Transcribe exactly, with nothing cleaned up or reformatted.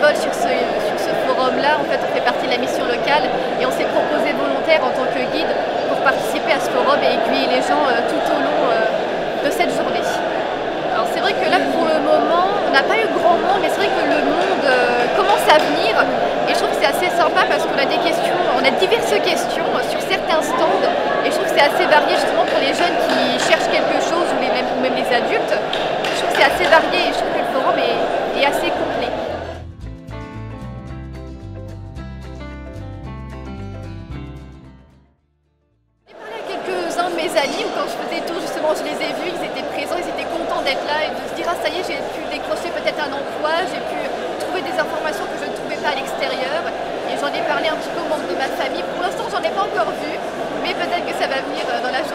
bénévoles sur ce, sur ce forum-là. En fait, on fait partie de la mission locale et on s'est proposé volontaire en tant que guide pour participer à ce forum et aiguiller les gens euh, tout au long euh, de cette journée. Alors c'est vrai que là, pour le moment, on n'a pas eu grand monde, mais c'est vrai que le monde euh, commence à venir et je trouve que c'est assez sympa parce qu'on a des questions, on a diverses questions sur certains stands et je trouve que c'est assez varié justement pour les jeunes qui cherchent quelque chose ou, les, même, ou même les adultes. Je trouve que c'est assez varié et je trouve que le forum est, est assez complet. J'ai parlé à quelques-uns de mes amis, quand je faisais tour justement, je les ai vus, ils étaient présents, ils étaient contents d'être là et de se dire ah ça y est, j'ai pu décrocher peut-être un emploi, j'ai pu trouver des informations que je ne trouvais pas à l'extérieur et j'en ai parlé un petit peu aux membres de ma famille. Pour l'instant j'en ai pas encore vu, mais peut-être que ça va venir dans la